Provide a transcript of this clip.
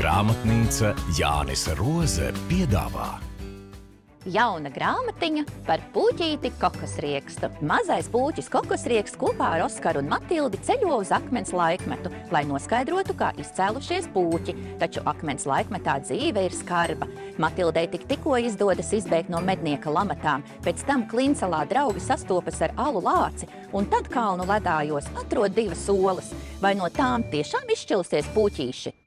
Grāmatnīca Jānis Roze piedāvā. Jauna grāmatiņa par puķīti kokosriekstu. Mazais puķis kokosrieksts kopā ar Oskaru un Matildi ceļo uz akmens laikmetu, lai noskaidrotu, kā izcēlušies puķi. Taču akmens laikmetā dzīve ir skarba. Matildei tikko izdodas izbēgt no mednieka lamatām, pēc tam Klinsalā draugi sastopas ar alu lāci, un tad kalnu ledājos atrod divas olas. Vai no tām tiešām izšķilsies puķīši?